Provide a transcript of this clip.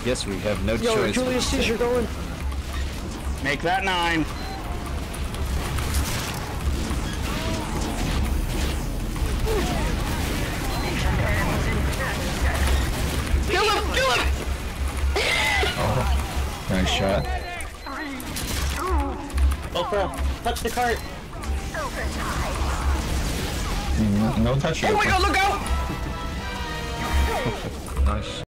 Guess we have no Yo, choice. Julius Caesar going. Make that 9. Kill him! Kill him! Oh, nice shot. Oh, bro, touch the cart. No touch. Oh my god, look out! Nice.